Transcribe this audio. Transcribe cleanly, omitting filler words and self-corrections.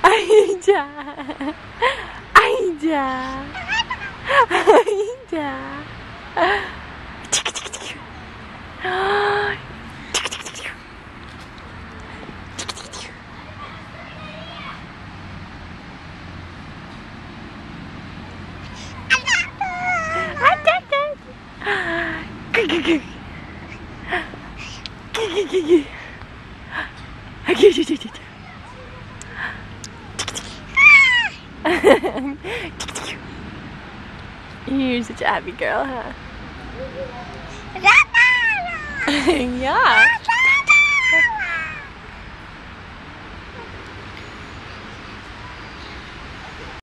Aida. Aida. Aida. You're such a happy girl, huh? Yeah.